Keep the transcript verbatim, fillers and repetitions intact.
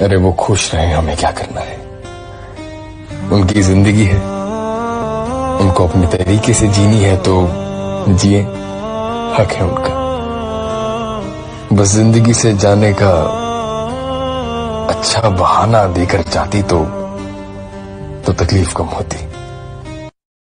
अरे वो खुश रहे, हमें क्या करना है। उनकी जिंदगी है, उनको अपने तरीके से जीनी है तो जिए, हक है उनका। बस जिंदगी से जाने का अच्छा बहाना देकर जाती तो तो तकलीफ कम होती।